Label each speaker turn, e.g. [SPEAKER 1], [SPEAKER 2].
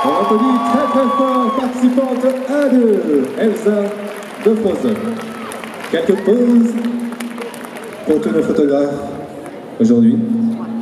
[SPEAKER 1] On applaudit très très fort participante 1-2, Elsa de Frozen. Quelques pauses pour tous nos photographes aujourd'hui.